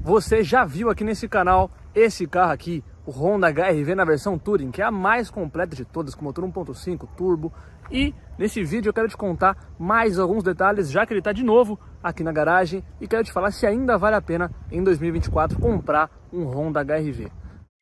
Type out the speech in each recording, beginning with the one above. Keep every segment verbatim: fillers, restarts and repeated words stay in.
Você já viu aqui nesse canal esse carro aqui, o Honda H R V na versão Touring, que é a mais completa de todas, com motor um ponto cinco turbo. E nesse vídeo eu quero te contar mais alguns detalhes, já que ele está de novo aqui na garagem, e quero te falar se ainda vale a pena em dois mil e vinte e quatro comprar um Honda H R V.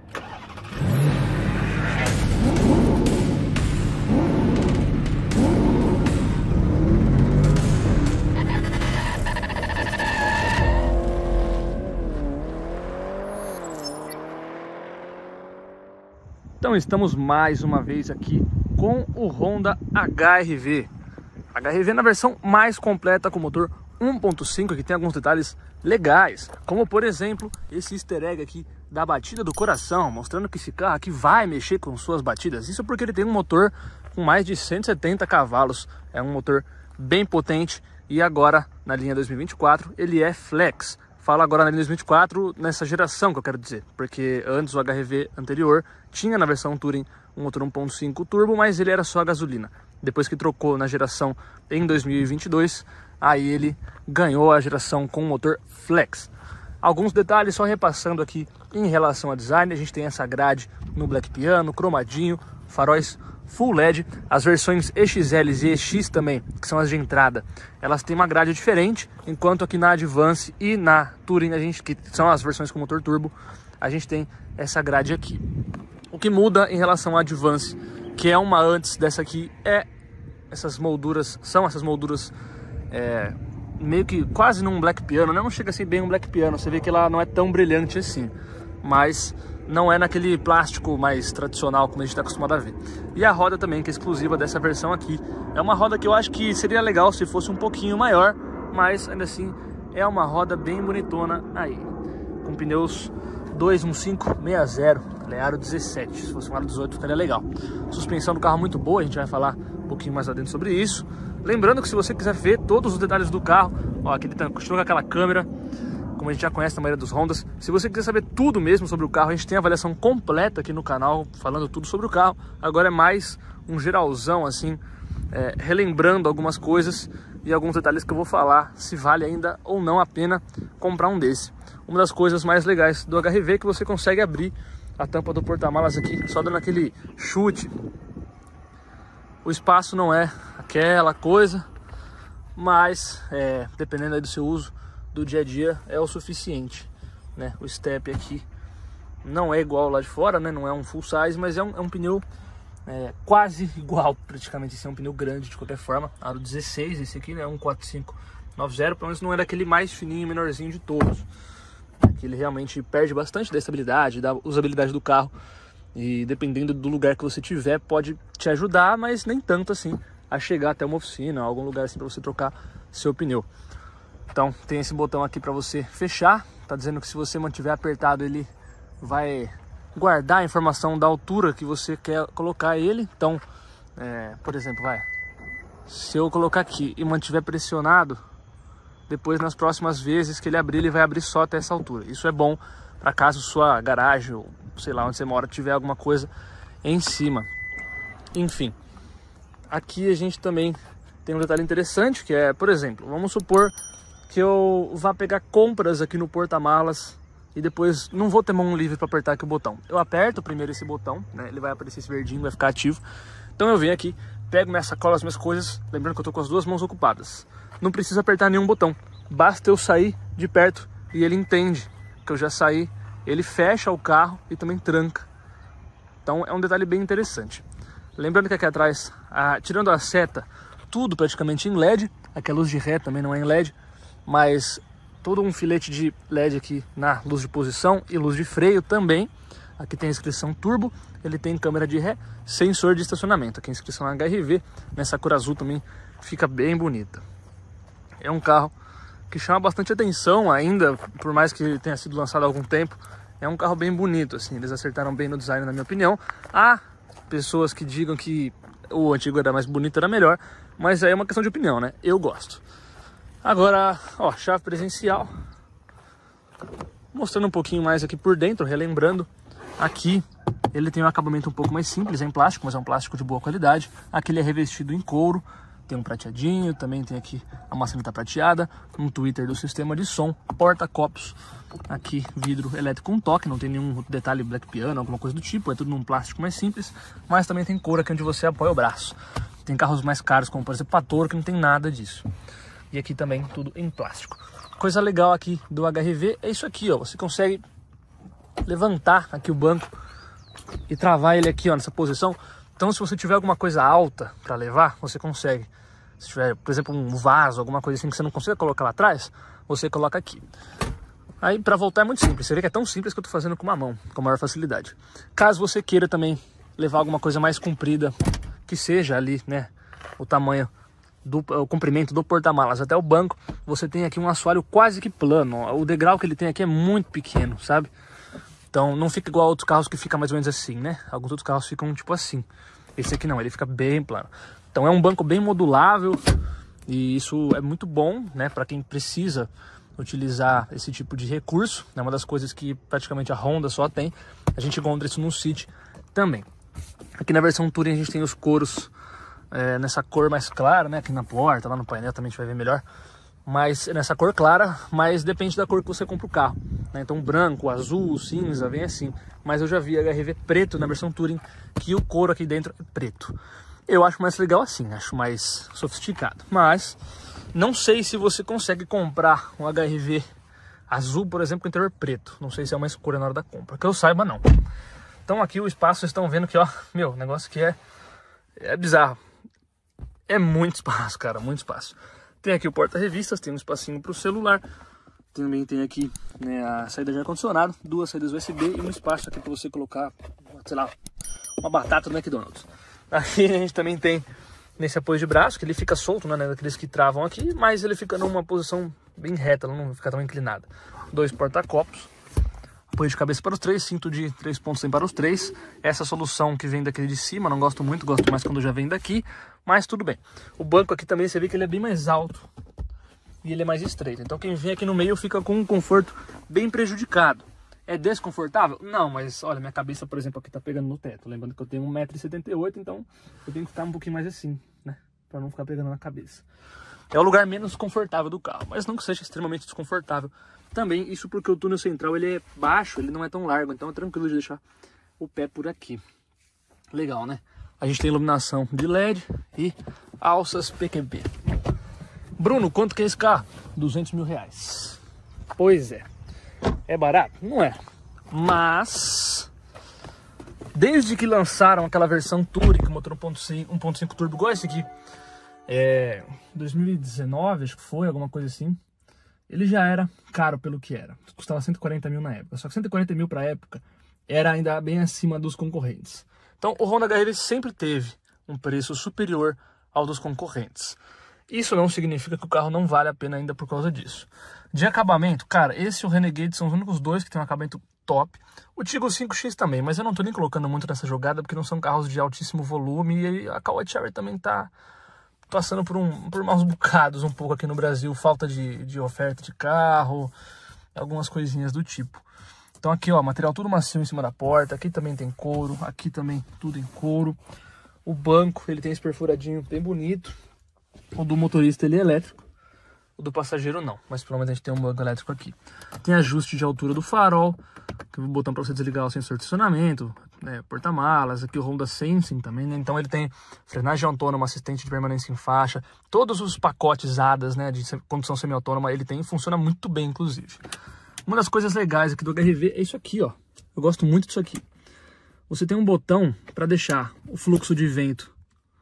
Então estamos mais uma vez aqui com o Honda H R V. H R V na versão mais completa, com motor um ponto cinco, que tem alguns detalhes legais, como por exemplo esse easter egg aqui da batida do coração, mostrando que esse carro aqui vai mexer com suas batidas. Isso porque ele tem um motor com mais de cento e setenta cavalos, é um motor bem potente, e agora na linha dois mil e vinte e quatro ele é flex. Falo agora na linha dois mil e vinte e quatro, nessa geração que eu quero dizer, porque antes o H R V anterior tinha na versão Touring um motor um ponto cinco turbo, mas ele era só gasolina. Depois que trocou na geração em dois mil e vinte e dois, aí ele ganhou a geração com motor flex. Alguns detalhes só repassando aqui em relação a design: a gente tem essa grade no black piano, cromadinho, faróis full L E D. As versões E X L e E X também, que são as de entrada, elas têm uma grade diferente, enquanto aqui na Advance e na Touring, a gente, que são as versões com motor turbo, a gente tem essa grade aqui. O que muda em relação à Advance, que é uma antes dessa aqui, é essas molduras, são essas molduras é, meio que quase num black piano, né? Não chega a ser bem um black piano, você vê que ela não é tão brilhante assim, mas não é naquele plástico mais tradicional como a gente está acostumado a ver. E a roda também, que é exclusiva dessa versão aqui, é uma roda que eu acho que seria legal se fosse um pouquinho maior, mas ainda assim é uma roda bem bonitona aí, com pneus dois um cinco sessenta, ele é aro dezessete, se fosse um aro dezoito ficaria legal. Suspensão do carro muito boa, a gente vai falar um pouquinho mais adentro sobre isso. Lembrando que se você quiser ver todos os detalhes do carro, ó, aqui ele tá, continua com aquela câmera, como a gente já conhece na maioria dos Hondas. Se você quiser saber tudo mesmo sobre o carro, a gente tem a avaliação completa aqui no canal, falando tudo sobre o carro. Agora é mais um geralzão, assim, é, relembrando algumas coisas e alguns detalhes que eu vou falar, se vale ainda ou não a pena comprar um desse. Uma das coisas mais legais do H R V é que você consegue abrir a tampa do porta-malas aqui, só dando aquele chute. O espaço não é aquela coisa, mas é, dependendo aí do seu uso do dia a dia, é o suficiente, né? O step aqui não é igual lá de fora, né? Não é um full size, mas é um, é um pneu é, quase igual, praticamente. Esse é um pneu grande de qualquer forma, aro dezesseis, esse aqui, né? um quatro cinco noventa, pelo menos não é daquele mais fininho, menorzinho de todos. Aqui ele realmente perde bastante da estabilidade, da usabilidade do carro, e dependendo do lugar que você tiver, pode te ajudar, mas nem tanto assim a chegar até uma oficina, algum lugar assim para você trocar seu pneu. Então tem esse botão aqui para você fechar, tá dizendo que se você mantiver apertado ele vai guardar a informação da altura que você quer colocar ele. Então, é, por exemplo, vai, se eu colocar aqui e mantiver pressionado, depois nas próximas vezes que ele abrir, ele vai abrir só até essa altura. Isso é bom para caso sua garagem, ou sei lá onde você mora, tiver alguma coisa em cima. Enfim, aqui a gente também tem um detalhe interessante, que é, por exemplo, vamos supor que eu vá pegar compras aqui no porta-malas e depois não vou ter mão livre para apertar aqui o botão. Eu aperto primeiro esse botão, né? Ele vai aparecer esse verdinho, vai ficar ativo. Então eu venho aqui, pego minha sacola, as minhas coisas, lembrando que eu tô com as duas mãos ocupadas. Não preciso apertar nenhum botão, basta eu sair de perto e ele entende que eu já saí, ele fecha o carro e também tranca. Então é um detalhe bem interessante. Lembrando que aqui atrás, a, tirando a seta, tudo praticamente em L E D, aqui a luz de ré também não é em L E D, mas todo um filete de L E D aqui na luz de posição e luz de freio também. Aqui tem a inscrição turbo, ele tem câmera de ré, sensor de estacionamento. Aqui a inscrição H R V, nessa cor azul também fica bem bonita. É um carro que chama bastante atenção ainda, por mais que tenha sido lançado há algum tempo. É um carro bem bonito, assim, eles acertaram bem no design, na minha opinião. Há pessoas que digam que o antigo era mais bonito, era melhor, mas aí é uma questão de opinião, né? Eu gosto. Agora, ó, chave presencial. Mostrando um pouquinho mais aqui por dentro, relembrando. Aqui ele tem um acabamento um pouco mais simples, é em plástico, mas é um plástico de boa qualidade. Aqui ele é revestido em couro. tem um prateadinho, também tem aqui a maçaneta prateada, um tweeter do sistema de som, porta-copos, aqui vidro elétrico com toque, não tem nenhum detalhe black piano, alguma coisa do tipo, é tudo num plástico mais simples, mas também tem couro aqui onde você apoia o braço. Tem carros mais caros, como por exemplo a Toro, que não tem nada disso. E aqui também tudo em plástico. Coisa legal aqui do H R V é isso aqui, ó, você consegue levantar aqui o banco e travar ele aqui, ó, nessa posição. Então, se você tiver alguma coisa alta para levar, você consegue. Se tiver, por exemplo, um vaso, alguma coisa assim que você não consegue colocar lá atrás, você coloca aqui. Aí, para voltar é muito simples. Você vê que é tão simples que eu tô fazendo com uma mão, com maior facilidade. Caso você queira também levar alguma coisa mais comprida, que seja ali, né, o tamanho do o comprimento do porta-malas até o banco, você tem aqui um assoalho quase que plano. Ó. O degrau que ele tem aqui é muito pequeno, sabe? Então não fica igual a outros carros que fica mais ou menos assim, né? Alguns outros carros ficam tipo assim. Esse aqui não, ele fica bem plano. Então é um banco bem modulável e isso é muito bom, né? Para quem precisa utilizar esse tipo de recurso. É uma das coisas que praticamente a Honda só tem. A gente encontra isso no City também. Aqui na versão Touring a gente tem os couros é, nessa cor mais clara, né? Aqui na porta, lá no painel também a gente vai ver melhor. Mas nessa cor clara, mas depende da cor que você compra o carro, né? Então branco, azul, cinza, vem assim. Mas eu já vi H R V preto na versão Touring, que o couro aqui dentro é preto. Eu acho mais legal assim, acho mais sofisticado. Mas não sei se você consegue comprar um H R V azul, por exemplo, com interior preto. Não sei se é uma escolha na hora da compra, que eu saiba não. Então aqui o espaço, vocês estão vendo que, ó, meu, o negócio que é, é bizarro. É muito espaço, cara, muito espaço. Tem aqui o porta-revistas, tem um espacinho para o celular. Também tem aqui, né, a saída de ar-condicionado, duas saídas U S B e um espaço aqui para você colocar, sei lá, uma batata do McDonald's. Aqui a gente também tem nesse apoio de braço, que ele fica solto, né, daqueles que travam aqui, mas ele fica numa posição bem reta, não fica tão inclinada. Dois porta-copos, apoio de cabeça para os três, cinto de três pontos para os três. Essa solução que vem daquele de cima, não gosto muito, gosto mais quando já vem daqui, mas tudo bem. O banco aqui também, você vê que ele é bem mais alto e ele é mais estreito. Então quem vem aqui no meio fica com um conforto bem prejudicado. É desconfortável? Não, mas olha, minha cabeça, por exemplo, aqui tá pegando no teto. Lembrando que eu tenho um metro e setenta e oito, então eu tenho que ficar um pouquinho mais assim, né? Pra não ficar pegando na cabeça. É o lugar menos confortável do carro, mas não que seja extremamente desconfortável. Também, isso porque o túnel central ele é baixo, ele não é tão largo, então é tranquilo de deixar o pé por aqui. Legal, né? A gente tem iluminação de L E D e alças P Q P. Bruno, quanto que é esse carro? duzentos mil reais. Pois é. É barato? Não é. Mas, desde que lançaram aquela versão Touring, motor um ponto cinco turbo, igual esse aqui, é, dois mil e dezenove, acho que foi, alguma coisa assim, ele já era caro pelo que era. Custava cento e quarenta mil na época. Só que cento e quarenta mil para a época era ainda bem acima dos concorrentes. Então o Honda H R V sempre teve um preço superior ao dos concorrentes. Isso não significa que o carro não vale a pena ainda por causa disso. De acabamento, cara, esse e o Renegade são os únicos dois que tem um acabamento top. O Tiggo cinco X também, mas eu não tô nem colocando muito nessa jogada porque não são carros de altíssimo volume. E a Caoa Chery também tá passando por, um, por maus bocados um pouco aqui no Brasil. Falta de, de oferta de carro, algumas coisinhas do tipo. Então aqui, ó, material tudo macio em cima da porta. Aqui também tem couro, aqui também tudo em couro. O banco, ele tem esse perfuradinho bem bonito. O do motorista, ele é elétrico. O do passageiro não, mas pelo menos a gente tem um banco elétrico aqui. Tem ajuste de altura do farol, que é o botão para você desligar o sensor de estacionamento, né, porta-malas, aqui o Honda Sensing também, né? Então ele tem frenagem autônoma, assistente de permanência em faixa, todos os pacotes A D A S, né, de condução semi-autônoma, ele tem e funciona muito bem, inclusive. Uma das coisas legais aqui do H R V é isso aqui, ó. Eu gosto muito disso aqui. Você tem um botão para deixar o fluxo de vento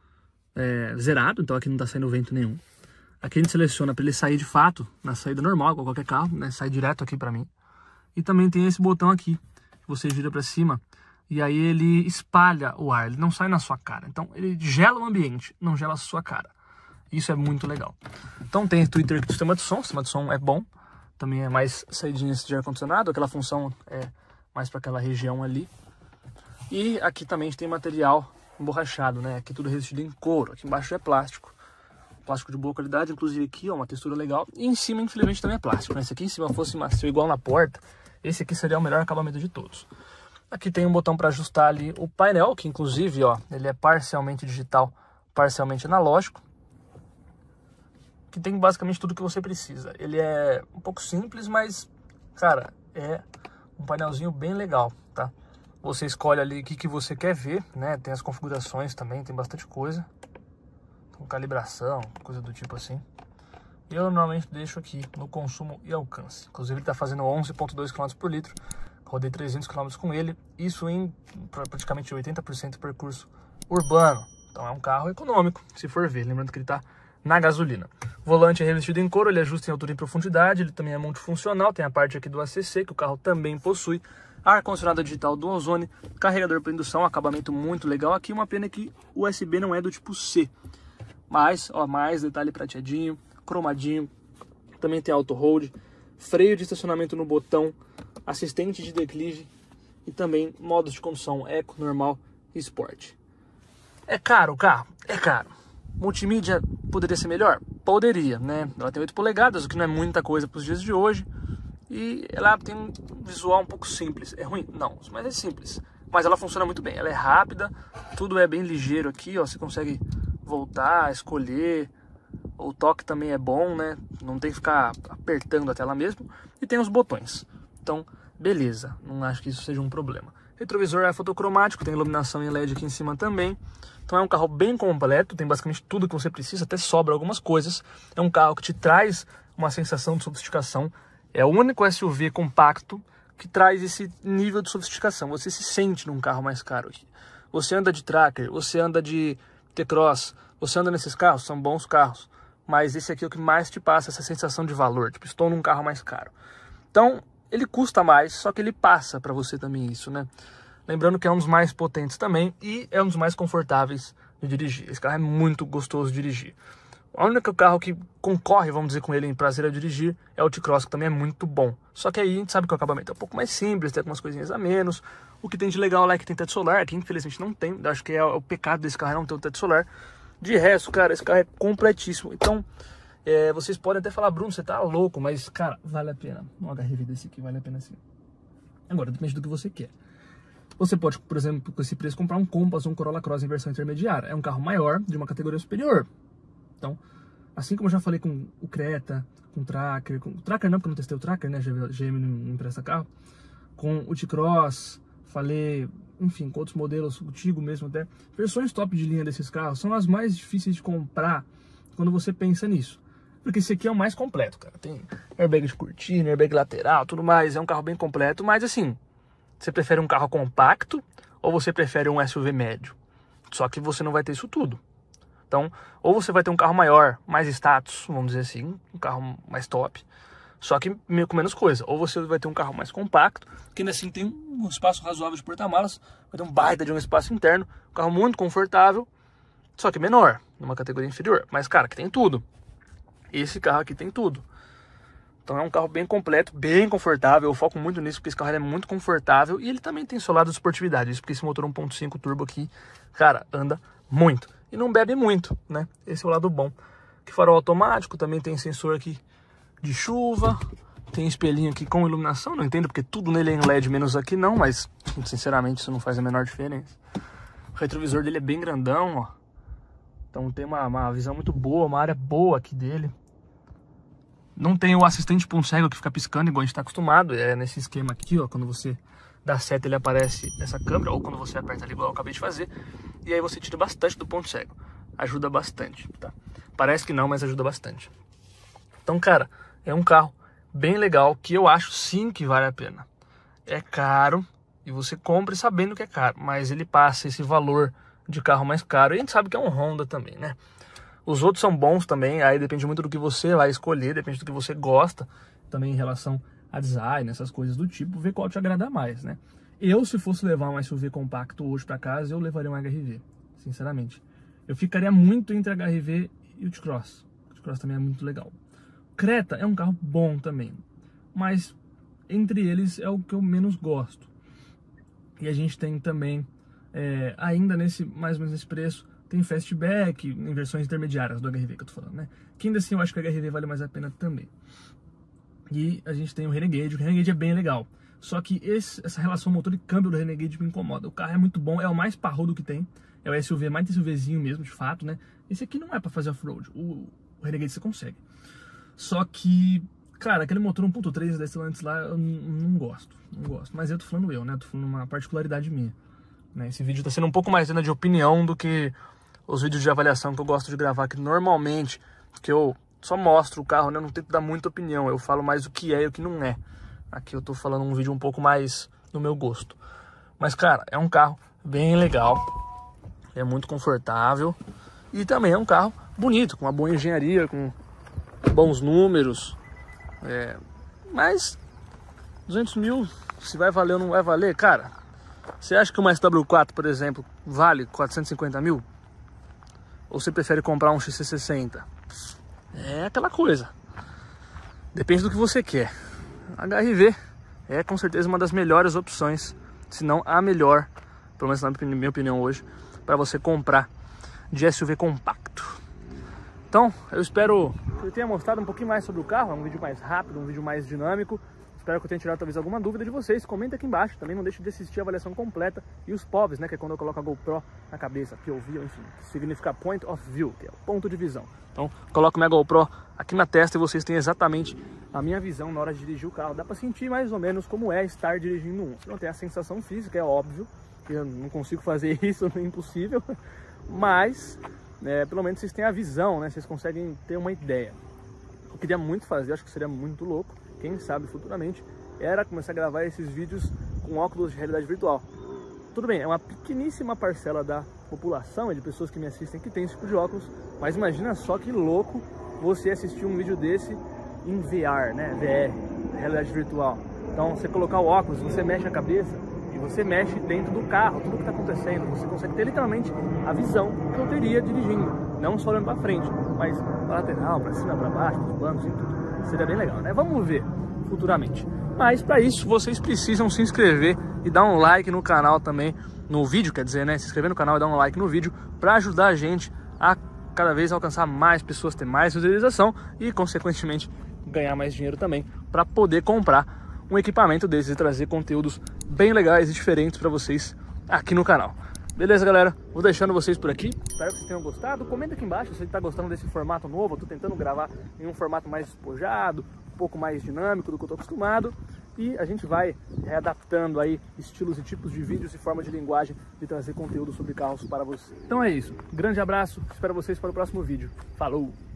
é, zerado, então aqui não está saindo vento nenhum. Aqui a gente seleciona para ele sair de fato, na saída normal, com qualquer carro, né? Sai direto aqui para mim. E também tem esse botão aqui, que você gira para cima, e aí ele espalha o ar, ele não sai na sua cara. Então ele gela o ambiente, não gela a sua cara. Isso é muito legal. Então tem Twitter aqui do sistema de som, o sistema de som é bom. Também é mais saidinhas de ar-condicionado, aquela função é mais para aquela região ali. E aqui também tem material emborrachado, né? Aqui tudo revestido em couro, aqui embaixo é plástico. Plástico de boa qualidade, inclusive aqui, ó, uma textura legal. E em cima, infelizmente, também é plástico, né? Se aqui em cima fosse macio igual na porta, esse aqui seria o melhor acabamento de todos. Aqui tem um botão para ajustar ali o painel, que inclusive, ó, ele é parcialmente digital, parcialmente analógico. que tem basicamente tudo que você precisa. Ele é um pouco simples, mas, cara, é um painelzinho bem legal, tá? Você escolhe ali o que, que você quer ver, né? Tem as configurações também, tem bastante coisa. Com calibração, coisa do tipo assim. Eu normalmente deixo aqui no consumo e alcance. Inclusive ele está fazendo onze vírgula dois quilômetros por litro. Rodei trezentos quilômetros com ele. Isso em praticamente oitenta por cento do percurso urbano. Então é um carro econômico, se for ver. Lembrando que ele está na gasolina. O volante é revestido em couro, ele ajusta em altura e profundidade. Ele também é multifuncional. Tem a parte aqui do A C C, que o carro também possui. Ar-condicionado digital do Ozone. Carregador para indução, acabamento muito legal. Aqui uma pena que o U S B não é do tipo C. Mas, ó, mais detalhe prateadinho, cromadinho, também tem auto hold, freio de estacionamento no botão, assistente de declive e também modos de condução eco, normal e sport. É caro o carro? É caro. Multimídia poderia ser melhor? Poderia, né? Ela tem oito polegadas, o que não é muita coisa para os dias de hoje, e ela tem um visual um pouco simples. É ruim? Não, mas é simples. Mas ela funciona muito bem, ela é rápida, tudo é bem ligeiro aqui, ó, você consegue voltar, escolher. O toque também é bom, né? Não tem que ficar apertando a tela mesmo. E tem os botões. Então, beleza. Não acho que isso seja um problema. Retrovisor é fotocromático, tem iluminação em L E D aqui em cima também. Então é um carro bem completo, tem basicamente tudo que você precisa, até sobra algumas coisas. É um carro que te traz uma sensação de sofisticação. É o único S U V compacto que traz esse nível de sofisticação. Você se sente num carro mais caro aqui. Você anda de Tracker, você anda de T-Cross, você anda nesses carros, são bons carros. Mas esse aqui é o que mais te passa essa sensação de valor. Tipo, estou num carro mais caro. Então, ele custa mais, só que ele passa para você também isso, né? Lembrando que é um dos mais potentes também e é um dos mais confortáveis de dirigir. Esse carro é muito gostoso de dirigir. O único carro que concorre, vamos dizer, com ele em prazer a dirigir é o T-Cross, que também é muito bom. Só que aí a gente sabe que o acabamento é um pouco mais simples, tem algumas coisinhas a menos. O que tem de legal lá é que tem teto solar, aqui infelizmente não tem. Eu acho que é o pecado desse carro, é não ter o teto solar. De resto, cara, esse carro é completíssimo. Então, é, vocês podem até falar, Bruno, você tá louco, mas, cara, vale a pena. Um H R V desse aqui vale a pena sim. Agora, depende do que você quer. Você pode, por exemplo, com esse preço, comprar um Compass ou um Corolla Cross em versão intermediária. É um carro maior, de uma categoria superior. Então, assim como eu já falei com o Creta, com o Tracker, com o Tracker não, porque eu não testei o Tracker, né, G M não empresta carro, com o T-Cross, falei, enfim, com outros modelos, o Tigo mesmo até. Versões top de linha desses carros são as mais difíceis de comprar quando você pensa nisso. Porque esse aqui é o mais completo, cara. Tem airbag de cortina, airbag lateral, tudo mais. É um carro bem completo, mas assim, você prefere um carro compacto ou você prefere um S U V médio? Só que você não vai ter isso tudo. Então, ou você vai ter um carro maior, mais status, vamos dizer assim, um carro mais top, só que com menos coisa. Ou você vai ter um carro mais compacto, que ainda assim tem um espaço razoável de porta-malas, vai ter um baita de um espaço interno, um carro muito confortável, só que menor, numa categoria inferior. Mas, cara, que tem tudo. Esse carro aqui tem tudo. Então é um carro bem completo, bem confortável. Eu foco muito nisso, porque esse carro é muito confortável. E ele também tem seu lado de esportividade. Isso porque esse motor um ponto cinco turbo aqui, cara, anda muito. E não bebe muito, né? Esse é o lado bom. Que farol automático, também tem sensor aqui de chuva. Tem espelhinho aqui com iluminação. Não entendo porque tudo nele é em L E D, menos aqui não. Mas, sinceramente, isso não faz a menor diferença. O retrovisor dele é bem grandão, ó. Então tem uma, uma visão muito boa, uma área boa aqui dele. Não tem o assistente ponto cego que fica piscando igual a gente está acostumado. É nesse esquema aqui, ó. Quando você dá seta, ele aparece nessa câmera. Ou quando você aperta ali, igual eu acabei de fazer. E aí você tira bastante do ponto cego. Ajuda bastante, tá? Parece que não, mas ajuda bastante. Então, cara, é um carro bem legal que eu acho sim que vale a pena. É caro e você compra sabendo que é caro. Mas ele passa esse valor de carro mais caro. E a gente sabe que é um Honda também, né? Os outros são bons também, aí depende muito do que você vai escolher, depende do que você gosta, também em relação a design, essas coisas do tipo, ver qual te agrada mais, né? Eu, se fosse levar um S U V compacto hoje para casa, eu levaria um H R V, sinceramente. Eu ficaria muito entre H R V e o T-Cross. O T-Cross também é muito legal. O Creta é um carro bom também, mas entre eles é o que eu menos gosto. E a gente tem também, é, ainda nesse mais ou menos nesse preço, tem Fastback em versões intermediárias do H R V que eu tô falando, né? Que ainda assim eu acho que o H R V vale mais a pena também. E a gente tem o Renegade, o Renegade é bem legal. Só que esse, essa relação motor e câmbio do Renegade me incomoda. O carro é muito bom, é o mais parrudo que tem. É o S U V, mais SUVzinho mesmo, de fato, né? Esse aqui não é pra fazer off-road. O O Renegade você consegue. Só que, cara, aquele motor um ponto três da Stellantis lá, eu não gosto, não gosto. Mas eu tô falando eu, né? Tô falando uma particularidade minha. Né? Esse vídeo tá sendo um pouco mais de opinião do que os vídeos de avaliação que eu gosto de gravar aqui normalmente, porque eu só mostro o carro, né? Eu não tento dar muita opinião, eu falo mais o que é e o que não é. Aqui eu tô falando um vídeo um pouco mais do meu gosto. Mas, cara, é um carro bem legal, é muito confortável e também é um carro bonito, com uma boa engenharia, com bons números. É... Mas duzentos mil, se vai valer ou não vai valer, cara, você acha que uma S W quatro, por exemplo, vale quatrocentos e cinquenta mil? Ou você prefere comprar um X C sessenta? É aquela coisa. Depende do que você quer. A H R V é com certeza uma das melhores opções, se não a melhor, pelo menos na minha opinião hoje, para você comprar de S U V compacto. Então, eu espero que eu tenha mostrado um pouquinho mais sobre o carro. É um vídeo mais rápido, um vídeo mais dinâmico. Espero que eu tenha tirado talvez alguma dúvida de vocês. Comenta aqui embaixo. Também não deixe de assistir a avaliação completa. E os P O Vs, né? Que é quando eu coloco a GoPro na cabeça. P O V, enfim. Que significa Point of View, que é o ponto de visão. Então, coloco minha GoPro aqui na testa e vocês têm exatamente a minha visão na hora de dirigir o carro. Dá pra sentir mais ou menos como é estar dirigindo um. Você não tem a sensação física, é óbvio. Que eu não consigo fazer isso, é impossível. Mas, é, pelo menos vocês têm a visão, né? Vocês conseguem ter uma ideia. Eu queria muito fazer, acho que seria muito louco, quem sabe futuramente, era começar a gravar esses vídeos com óculos de realidade virtual. Tudo bem, é uma pequeníssima parcela da população, de pessoas que me assistem, que tem esse tipo de óculos, mas imagina só que louco você assistir um vídeo desse em V R, né? V R, realidade virtual. Então, você colocar o óculos, você mexe a cabeça e você mexe dentro do carro, tudo que está acontecendo. Você consegue ter literalmente a visão que eu teria dirigindo, não só olhando para frente, mas para lateral, para cima, para baixo, para os bancos e tudo. Seria bem legal, né? Vamos ver futuramente. Mas para isso vocês precisam se inscrever e dar um like no canal também, no vídeo, quer dizer, né? Se inscrever no canal e dar um like no vídeo para ajudar a gente a cada vez alcançar mais pessoas, ter mais visualização e, consequentemente, ganhar mais dinheiro também para poder comprar um equipamento desses e trazer conteúdos bem legais e diferentes para vocês aqui no canal. Beleza, galera? Vou deixando vocês por aqui. Espero que vocês tenham gostado. Comenta aqui embaixo se você está gostando desse formato novo. Eu tô tentando gravar em um formato mais despojado, um pouco mais dinâmico do que eu tô acostumado. E a gente vai readaptando aí estilos e tipos de vídeos e formas de linguagem de trazer conteúdo sobre carros para você. Então é isso. Grande abraço. Espero vocês para o próximo vídeo. Falou!